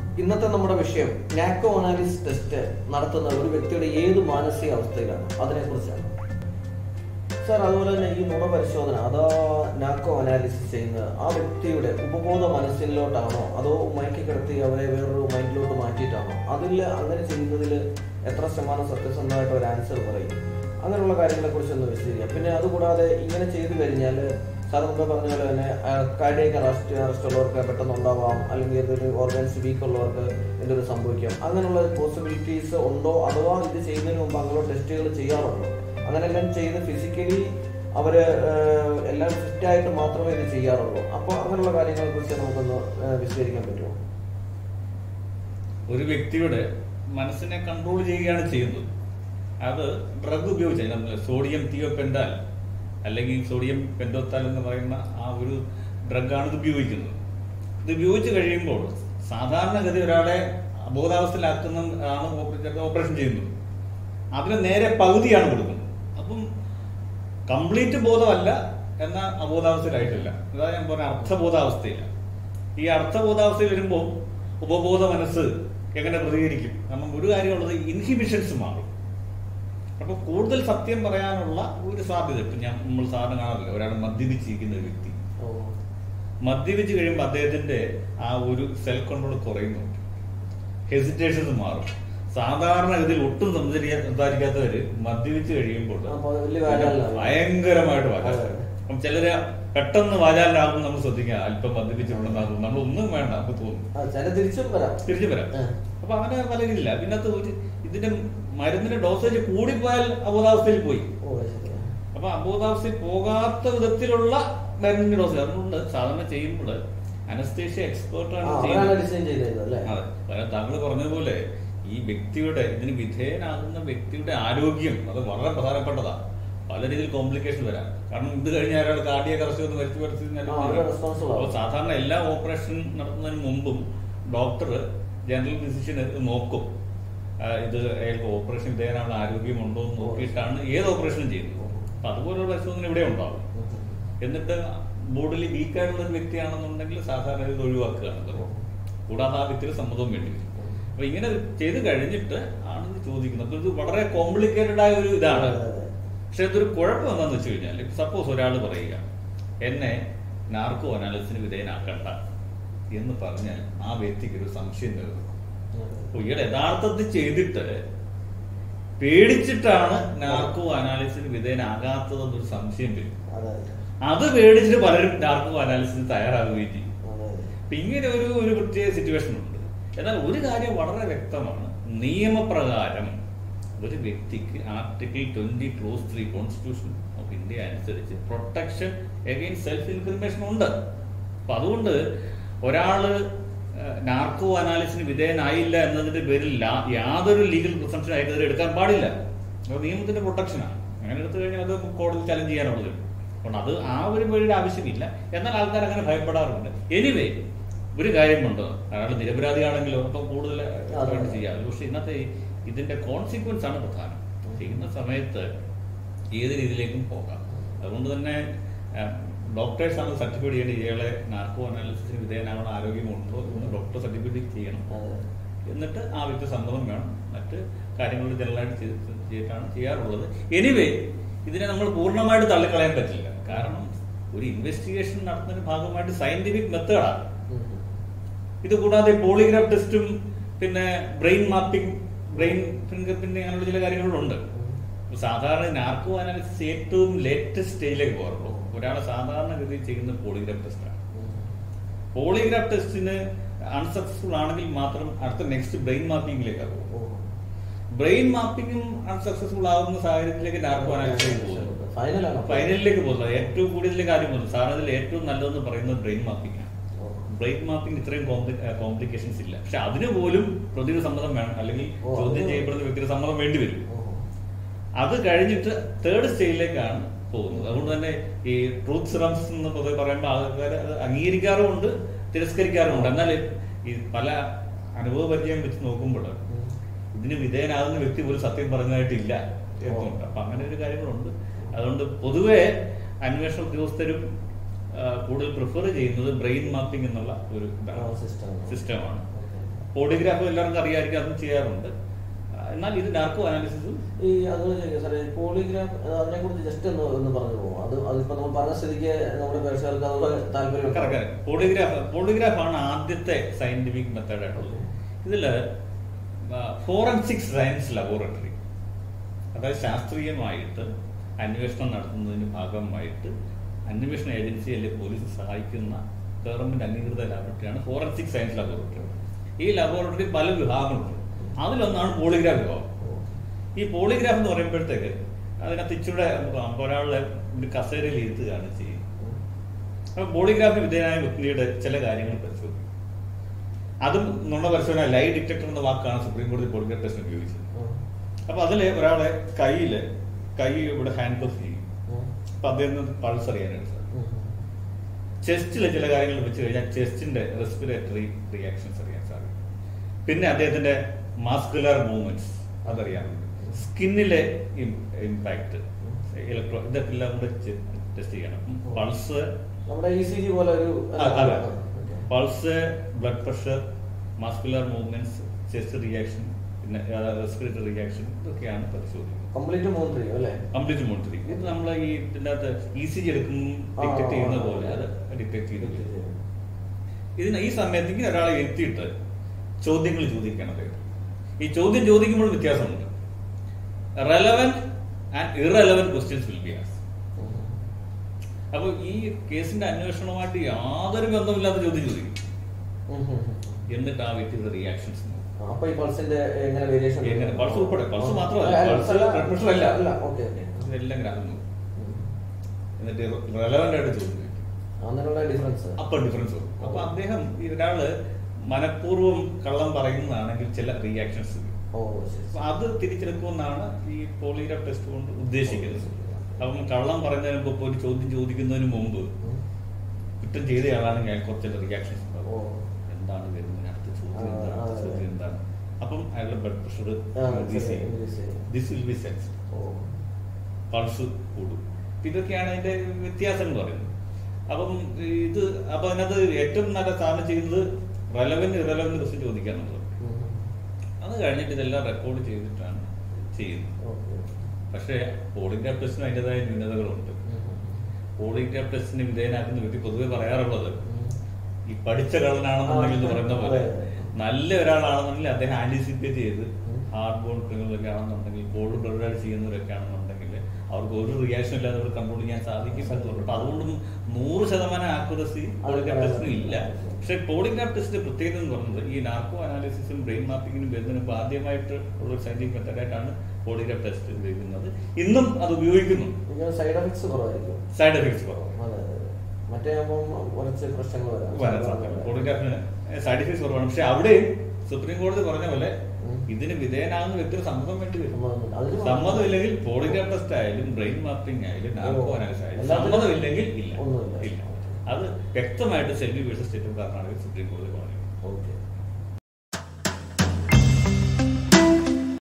ഇന്നത്തെ നമ്മുടെ വിഷയം നാക്കോ അനാലിസിസ് ടെസ്റ്റ് നടത്തുന്ന ഒരു വ്യക്തിയുടെ ഏത് മാനസികാവസ്ഥയിലാണ്, അതിനെക്കുറിച്ചാണ് സാർ. അതുപോലെ തന്നെ ഈ നുണ പരിശോധന അതാ നാക്കോ അനാലിസിസ് ചെയ്യുന്നത് ആ വ്യക്തിയുടെ ഉപബോധ മനസ്സിലോട്ടാണോ അതോ മയക്കി കിടത്തി അവരെ വേറൊരു മൈൻഡിലോട്ട് മാറ്റിയിട്ടാണോ? അങ്ങനെ ചെയ്യുന്നതിൽ എത്ര ശതമാനം സത്യസന്ധമായിട്ട് ഒരു ആൻസർ പറയും? അങ്ങനെയുള്ള കാര്യങ്ങളെ കുറിച്ചൊന്ന് വിശദീകരിക്കാം. പിന്നെ അതുകൂടാതെ ഇങ്ങനെ ചെയ്തു കഴിഞ്ഞാൽ സാർ മുമ്പ് പറഞ്ഞ പോലെ തന്നെ കാർഡിയക് അറസ്റ്റ് ഉള്ളവർക്ക് പെട്ടെന്ന് ഉണ്ടാവാം, അല്ലെങ്കിൽ ഏതൊരു ഓർഗൻസ് വീക്ക് ഉള്ളവർക്ക് എന്തൊരു സംഭവിക്കാം. അങ്ങനെയുള്ള പോസിബിലിറ്റീസ് ഉണ്ടോ? അഥവാ ഇത് ചെയ്യുന്നതിന് മുമ്പ് അങ്ങനെ ടെസ്റ്റുകൾ ചെയ്യാറുണ്ടോ? അങ്ങനെല്ലാം ചെയ്ത് ഫിസിക്കലി അവര് എല്ലാം ഫിറ്റായിട്ട് മാത്രമേ ഇത് ചെയ്യാറുള്ളൂ. അപ്പോൾ അങ്ങനെയുള്ള കാര്യങ്ങളെ കുറിച്ച് നമുക്കൊന്ന് വിശദീകരിക്കാൻ പറ്റുമോ? ഒരു വ്യക്തിയുടെ മനസ്സിനെ കൺട്രോൾ ചെയ്യുകയാണ് ചെയ്യുന്നത്. അത് ഡ്രഗ് ഉപയോഗിച്ച് സോഡിയം തിയോപെന്റാൽ അല്ലെങ്കിൽ സോഡിയം പെന്റോത്താൽ എന്ന് പറയുന്ന ആ ഒരു ഡ്രഗാണ് ഇത് ഉപയോഗിക്കുന്നത്. ഇത് ഉപയോഗിച്ച് കഴിയുമ്പോൾ സാധാരണഗതി ഒരാളെ അബോധാവസ്ഥയിലാക്കുന്ന ആണ് ഓപ്പറേഷൻ ചെയ്യുന്നത്. അതിന് നേരെ പകുതിയാണ് കൊടുക്കുന്നത്. അപ്പം കംപ്ലീറ്റ് ബോധമല്ല, എന്നാൽ അബോധാവസ്ഥയിലായിട്ടില്ല. അതായത് ഞാൻ പറഞ്ഞ അർത്ഥബോധാവസ്ഥയില്ല. ഈ അർത്ഥബോധാവസ്ഥയിൽ വരുമ്പോൾ ഉപബോധ മനസ്സ് എങ്ങനെ പ്രതികരിക്കും? കാരണം ഒരു കാര്യമുള്ളത്, ഇൻഹിബിഷൻസ് മാറും. അപ്പൊ കൂടുതൽ സത്യം പറയാനുള്ള ഒരു സാധ്യത. ഇപ്പൊ നമ്മൾ സാധാരണ കാണാറില്ല, ഒരാൾ മദ്യപിച്ചിരിക്കുന്ന ഒരു വ്യക്തി മദ്യപിച്ച് കഴിയുമ്പോൾ അദ്ദേഹത്തിന്റെ ആ ഒരു സെൽഫ് കൺട്രോൾ കുറയുന്നുണ്ട്, ഹെസിറ്റേഷൻസ് മാറും. സാധാരണഗതിയിൽ ഒട്ടും സംസാരിക്കാത്തവര് മദ്യപിച്ച് കഴിയുമ്പോൾ ഭയങ്കരമായിട്ട് വാചാലും. അപ്പം ചിലര് പെട്ടെന്ന് വാചാലിനാകും. നമ്മൾ ശ്രദ്ധിക്കുക, അല്പം മദ്യപിച്ചിട്ടുണ്ടെന്നാകും, നമ്മൾ ഒന്നും വേണ്ട, നമുക്ക് തോന്നും തിരിച്ചു വരാം. അപ്പൊ അങ്ങനെ പലരില്ല. പിന്നത്തെ ഇതിന്റെ മരുന്നിന്റെ ഡോസേജ് കൂടിപ്പോയാൽ അബോധാവസ്ഥയിൽ പോയി. അപ്പൊ അബോധാവസ്ഥയിൽ പോകാത്ത വിധത്തിലുള്ള മരുന്നിന്റെ ഡോസേജ്. അതുകൊണ്ട് സാധാരണ ചെയ്യുമ്പോൾ അനസ്തേഷ്യ എക്സ്പേർട്ടാണ് ചെയ്യുന്നത്. അതെ, താങ്കൾ പറഞ്ഞതുപോലെ ഈ വ്യക്തിയുടെ ഇതിന് വിധേയനാകുന്ന വ്യക്തിയുടെ ആരോഗ്യം അത് വളരെ പ്രധാനപ്പെട്ടതാണ്. പല രീതിയിൽ കോംപ്ലിക്കേഷൻ വരാം. കാരണം ഇത് കഴിഞ്ഞാൽ ഒരാൾ കാർഡിയക് അറസ്റ്റ് ഒന്ന് വരുത്തി സാധാരണ എല്ലാ ഓപ്പറേഷൻ നടത്തുന്നതിന് മുമ്പും ഡോക്ടർ ജനറൽ ഫിസിഷ്യൻ നോക്കും, ഇത് അയാൾക്ക് ഓപ്പറേഷൻ വിധേയനാണ് ആരോഗ്യമുണ്ടോ എന്ന് നോക്കിയിട്ടാണ് ഏത് ഓപ്പറേഷനും ചെയ്യുന്നത്. അപ്പൊ അതുപോലുള്ള പരിശോധന ഇവിടെ ഉണ്ടാവും. എന്നിട്ട് ബോഡിയിൽ വീക്കായിട്ടുള്ള ഒരു വ്യക്തിയാണെന്നുണ്ടെങ്കിൽ സാധാരണ ഇത് ഒഴിവാക്കുകയാണ്. കൂടാതെ ആ വ്യക്തിയുടെ സമ്മതവും വേണ്ടി വരും. അപ്പൊ ഇങ്ങനെ ചെയ്ത് കഴിഞ്ഞിട്ട് ആണ് ഇത് ചോദിക്കുന്നത്. അപ്പൊ ഇത് വളരെ കോംപ്ലിക്കേറ്റഡ് ആയ ഒരു ഇതാണ്. പക്ഷെ ഇതൊരു കുഴപ്പം എന്താണെന്ന് വെച്ച് കഴിഞ്ഞാൽ, സപ്പോസ് ഒരാൾ പറയുക എന്നെ നാർക്കോ അനാലിസിന് വിധേയനാക്കണ്ട എന്ന് പറഞ്ഞാൽ ആ വ്യക്തിക്ക് ഒരു സംശയം നേരിടും. ഇയാൾ യഥാർത്ഥത്തിൽ ചെയ്തിട്ട് പേടിച്ചിട്ടാണ് നാർക്കോ അനാലിസിന് വിധേയനാകാത്തതെന്നൊരു സംശയം വരും. അത് പേടിച്ചിട്ട് പലരും നാർക്കോ അനാലിസിന് തയ്യാറാകുകയും ചെയ്യും. അപ്പൊ ഇങ്ങനെ ഒരു പ്രത്യേക സിറ്റുവേഷൻ ഉണ്ട്. എന്നാൽ ഒരു കാര്യം വളരെ വ്യക്തമാണ്, നിയമപ്രകാരം ഒരു വ്യക്തിക്ക് article 20 clause 3 constitution of India അനുസരിച്ച് പ്രൊട്ടക്ഷൻ അഗെയിൻസ്റ്റ് സെൽഫ് ഇൻക്രിമിനേഷൻ ഉണ്ട്. അപ്പൊ അതുകൊണ്ട് ഒരാള് നാർക്കോ അനാലിസിന് വിധേയനായില്ല എന്നതിന്റെ പേരിൽ യാതൊരു ലീഗൽ പ്രിസംപ്ഷൻ ആയിട്ട് എടുക്കാൻ പാടില്ല. നിയമത്തിന്റെ പ്രൊട്ടക്ഷനാണ്. അങ്ങനെ എടുത്തു കഴിഞ്ഞാൽ അത് കോടതി ചലഞ്ച് ചെയ്യാനുള്ളത്. അതുകൊണ്ട് അത് ആ ഒരു വഴിയുടെ ആവശ്യമില്ല. എന്നാൽ ആൾക്കാർ അങ്ങനെ ഭയപ്പെടാറുണ്ട്. എനിവേ ഒരു കാര്യമുണ്ട്, അയാൾ നിരപരാധിയാണെങ്കിലോ അപ്പം കൂടുതൽ ചെയ്യാം. പക്ഷെ ഇന്നത്തെ ഇതിന്റെ കോൺസിക്വൻസ് ആണ് പ്രധാനം. ചെയ്യുന്ന സമയത്ത് ഏത് രീതിയിലേക്കും പോകാം. അതുകൊണ്ട് തന്നെ ഡോക്ടേഴ്സാണ് സർട്ടിഫൈഡ് ചെയ്യേണ്ടത്. ഇയാളെ നാർക്കോ അനാലിസിന് വിധേയനാവുന്ന ആരോഗ്യമുണ്ടോ എന്ന് ഡോക്ടർ സർട്ടിഫൈഡ് ചെയ്യണം. എന്നിട്ട് ആ വ്യക്തി സമ്മതം വേണം. മറ്റ് കാര്യങ്ങൾ ജനറലായിട്ട് ചെയ്തിട്ടാണ് ചെയ്യാറുള്ളത്. എനിവേ ഇതിനെ നമ്മൾ പൂർണ്ണമായിട്ട് തള്ളിക്കളയാൻ പറ്റില്ല. കാരണം ഒരു ഇൻവെസ്റ്റിഗേഷൻ നടത്തുന്നതിന്റെ ഭാഗമായിട്ട് സയന്റിഫിക് മെത്തേഡാണ്. ഇത് കൂടാതെ പോളിഗ്രാഫ് ടെസ്റ്റും പിന്നെ brain mapping, brain fingerprinting അങ്ങനെയുള്ള ചില കാര്യങ്ങളുണ്ട്. സാധാരണ നാർക്കോ അനാലിസിസ് ഏറ്റവും ലേറ്റസ്റ്റ് സ്റ്റേജിലേക്ക് പോകാറുള്ളൂ. ഒരാളെ സാധാരണഗതിയിൽ ചെയ്യുന്ന പോളിഗ്രാഫ് ടെസ്റ്റാണ്. പോളിഗ്രാഫ് ടെസ്റ്റിന് അൺസക്സസ്ഫുൾ ആണെങ്കിൽ മാത്രം അടുത്ത നെക്സ്റ്റ് ബ്രെയിൻ മാപ്പിംഗിലേക്കാണ് പോകും. ബ്രെയിൻ മാപ്പിംഗും അൺസക്സസ്ഫുൾ ആകുന്ന സാഹചര്യത്തിലേക്ക് നാർക്കോ അനാലിസിലേക്ക് പോകുന്നത്, ഫൈനലിലേക്ക് പോകുന്നത്. ഏറ്റവും കൂടുതൽ കാര്യം പോകുന്നത് സാധാരണ ഏറ്റവും നല്ലതെന്ന് പറയുന്നത് ബ്രെയിൻ മാപ്പിംഗ് ആണ്. ബ്രെയിൻ മാപ്പിംഗ് ഇത്രയും കോംപ്ലിക്കേഷൻസ് ഇല്ല. പക്ഷെ അതിന് പോലും പ്രതിയുടെ സമ്മതം വേണം, അല്ലെങ്കിൽ ചോദ്യം ചെയ്യപ്പെടുന്ന വ്യക്തിയുടെ സമ്മതം വേണ്ടി വരും. അത് കഴിഞ്ഞിട്ട് തേർഡ് സ്റ്റേജിലേക്കാണ് പോകുന്നത്. അതുകൊണ്ട് തന്നെ ഈ ട്രൂത്ത് സിറംസ് എന്ന് പൊതുവെ പറയുമ്പോൾ ആൾക്കാർ അത് അംഗീകരിക്കാറുമുണ്ട്, തിരസ്കരിക്കാറുമുണ്ട്. എന്നാൽ ഈ പല അനുഭവ പരിചയം വെച്ച് നോക്കുമ്പോൾ ഇതിന് വിധേയനാകുന്ന വ്യക്തി പോലും സത്യം പറഞ്ഞതായിട്ടില്ല എന്നുണ്ട്. അപ്പൊ അങ്ങനെ ഒരു കാര്യങ്ങളുണ്ട്. അതുകൊണ്ട് പൊതുവെ അന്വേഷണ ഉദ്യോഗസ്ഥരും കൂടുതൽ പ്രിഫർ ചെയ്യുന്നത് ബ്രെയിൻ മാപ്പിംഗ് എന്നുള്ള ഒരു സിസ്റ്റമാണ്. പോളിഗ്രാഫ് എല്ലാവർക്കും അറിയാമായിരിക്കും, അതും ചെയ്യാറുണ്ട്. എന്നാൽ ഇത് നാർക്കോ അനാലിസിസും ഈ അതുപോലെ സാറേ പോളിഗ്രാഫ് അതിനെ കുറിച്ച് ജസ്റ്റ് ഒന്ന് പറഞ്ഞു പോകും. അതിപ്പോ നമ്മൾ പറഞ്ഞ സ്ഥിതിക്ക് നമ്മുടെ പ്രേക്ഷകർക്ക് അതുപോലെ താല്പര്യം. പോളിഗ്രാഫാണ് ആദ്യത്തെ സയന്റിഫിക് മെത്തേഡ് ആയിട്ടുള്ളത്. ഇതില് ഫോറൻസിക് സയൻസ് ലബോറട്ടറി, അതായത് ശാസ്ത്രീയമായിട്ട് അന്വേഷണം നടത്തുന്നതിന് ഭാഗമായിട്ട് അന്വേഷണ ഏജൻസി അല്ലെങ്കിൽ പോലീസ് സഹായിക്കുന്ന ഗവൺമെന്റ് അംഗീകൃത ലാബോറട്ടറിയാണ് ഫോറൻസിക് സയൻസ് ലബോറട്ടറി. ഈ ലബോറട്ടറി പല വിഭാഗങ്ങളുണ്ട്. അതിലൊന്നാണ് പോളിഗ്രാഫ് വിഭാഗം. ഈ പോളിഗ്രാഫ് എന്ന് പറയുമ്പോഴത്തേക്ക് അതിനകത്ത് ഇച്ചിരി ഒരാളെ കസേരയിൽ ഇരുത്തുകയാണ് ചെയ്യുന്നത്. അപ്പൊ പോളിഗ്രാഫിന് വിധേയനായ വ്യക്തിയുടെ ചില കാര്യങ്ങൾ പരിശോധിക്കും. അതും നുണ പരിശോധന ലൈ ഡിറ്റക്ടർ എന്ന വാക്കാണ് സുപ്രീം കോടതി പോളിഗ്രാഫ് ടെസ്റ്റ് ഉപയോഗിച്ചത്. അപ്പൊ അതില് ഒരാളെ കൈ ഇവിടെ ഹാൻഡ് പഫ് ചെയ്യും. അപ്പൊ അദ്ദേഹം പൾസ് അറിയാനായിട്ട് സാധിക്കും. ചെസ്റ്റിലെ ചില കാര്യങ്ങൾ വെച്ച് കഴിഞ്ഞാൽ ചെസ്റ്റിന്റെ റെസ്പിറേറ്ററി റിയാക്ഷൻസ് അറിയാൻ സാധിക്കും. പിന്നെ അദ്ദേഹത്തിന്റെ മസ്കുലർ മൂവ്മെന്റ്സ് അതറിയാം. സ്കിന്നിലെ ഇമ്പാക്ട്, ഇതൊക്കെ എല്ലാം കൂടെ ടെസ്റ്റ് ചെയ്യണം. പൾസ് നമ്മുടെ ECG പോലെ ഒരു pulse, blood pressure, muscular movements, chest reaction, പിന്നെ റെസ്പിറേറ്ററി റിയാക്ഷൻ, ഇതൊക്കെയാണ് പരിശോധിക്കുന്നത്. Complete monitoring. ഇത് നമ്മൾ ഈ ഇതിന്റെ അകത്ത് ECG എടുക്കുമ്പോൾ ഡിറ്റക്ട് ചെയ്യുന്ന പോലെ അത് ഡിറ്റക്ട് ചെയ്ത് ഇതിന് ഈ സമയത്തേക്ക് ഒരാളെ എത്തിയിട്ട് ചോദ്യങ്ങൾ ചോദിക്കണം. ഈ ചോദ്യം ചോദിക്കുമ്പോൾ വ്യത്യാസമുണ്ട്. Relevant and irrelevant questions will be asked. അപ്പൊ ഈ കേസിന്റെ അന്വേഷണവുമായിട്ട് യാതൊരു ബന്ധമില്ലാത്ത ചോദ്യം ചോദിക്കും. എന്നിട്ട് ആ വ്യക്തിയുടെ റിയാക്ഷൻസ് പൾസ് ഉൾപ്പെടെ, പൾസ് മാത്രമല്ല, ഇതെല്ലാം ഗ്രാഹം എന്നിട്ട് റെലവന്റ് ആയിട്ട് ചോദ്യം അപ്പൊ ഡിഫറൻസ് വരും. അപ്പൊ അദ്ദേഹം ഒരാള് മനഃപൂർവ്വം കള്ളം പറയുന്നതാണെങ്കിൽ ചില റിയാക്ഷൻസ് അത് തിരിച്ചെടുക്കുമെന്നാണ് ഈ പോളിഗ്രാഫ് ടെസ്റ്റ് കൊണ്ട് ഉദ്ദേശിക്കുന്നത്. അപ്പം കള്ളം പറയുന്നതിന് മുമ്പ് ഒരു ചോദ്യം ചോദിക്കുന്നതിന് മുമ്പ് കുറ്റം ചെയ്തയാളാണെങ്കിൽ അയാൾ കുറച്ച് റിയാക്ഷൻസ് ഉണ്ടാവും. എന്താണ് വരുന്നത്, അടുത്ത ചോദ്യം എന്താണ്. അപ്പം അയാളുടെ ബ്ലഡ് പ്രഷർ പൾസ് കൂടും. ഇതൊക്കെയാണ് അതിന്റെ വ്യത്യാസം എന്ന് പറയുന്നത്. അപ്പം അതിനകത്ത് ഏറ്റവും നല്ല സാധനം ചെയ്യുന്നത് റെലവന്റ് ഇറലവന്റ് ക്വസ്റ്റ്യൻ ചോദിക്കാന്നുള്ളത്. അത് കഴിഞ്ഞിട്ട് ഇതെല്ലാം റെക്കോർഡ് ചെയ്തിട്ടാണ് ചെയ്യുന്നത്. പക്ഷേ പോളിഗ്രാഫ് ടെസ്റ്റിന് അതിൻ്റെതായ ന്യൂനതകളുണ്ട്. പോളിഗ്രാഫ് ടെസ്റ്റിന് വിധേയനാക്കുന്ന വ്യക്തി പൊതുവെ പറയാറുള്ളത് ഈ പഠിച്ച കള്ളനാണെന്നുണ്ടെങ്കിൽ എന്ന് പറയുന്ന പോലെ നല്ല ഒരാളാണെന്നുണ്ടെങ്കിൽ അദ്ദേഹം ആന്റിസിപ്പേറ്റ് ചെയ്ത് ഹാർഡ് ബോൺ ക്രിമിനലൊക്കെ ആണെന്നുണ്ടെങ്കിൽ കോൾഡ് ബ്ലഡ് ചെയ്യുന്നവരൊക്കെ ആണെന്നുണ്ടെങ്കിൽ അവർക്ക് ഒരു റിയാക്ഷൻ ഇല്ലാതെ അവർ കൺട്രോൾ ചെയ്യാൻ സാധിക്കും. അപ്പൊ അതുകൊണ്ടും 100% ആക്യുറസി പോളിഗ്രാഫ് ടെസ്റ്റിന് ഇല്ല. പക്ഷെ പോളിഗ്രാഫ് ടെസ്റ്റിന്റെ പ്രത്യേകത എന്ന് പറയുന്നത് ഈ നാർക്കോ അനാലിസിസും ബ്രെയിൻ മാപ്പിങ്ങിനും വരുന്നതിന് ആദ്യമായിട്ട് ഉള്ള സയന്റിഫിക് മെത്തേഡായിട്ടാണ് പോളിഗ്രാഫ് ടെസ്റ്റ് ഉപയോഗിക്കുന്നത്. ഇന്നും അത് ഉപയോഗിക്കുന്നു. സൈഡ് എഫക്ട്സ് കുറവാണ്. പോളിഗ്രാഫിന് സൈഡ് എഫക്ട്സ് കുറവാണ്. പക്ഷെ അവിടെ സുപ്രീം കോടതി പറഞ്ഞ പോലെ ഇതിന് വിധേയനാകുന്ന വ്യക്തിയുടെ സമ്മതം വേണ്ടി വരും. സമ്മതം ഇല്ലെങ്കിൽ പോളിഗ്രാഫ് ടെസ്റ്റ് ആയാലും ബ്രെയിൻ മാപ്പിംഗ് ആയാലും നാർക്കോ അനാലിസിസ് ആയാലും സമ്മതം ഇല്ലെങ്കിൽ ഇല്ല. അത് വ്യക്തമായിട്ട് Selvi versus State of Karnataka Supreme കോടതി പറഞ്ഞു.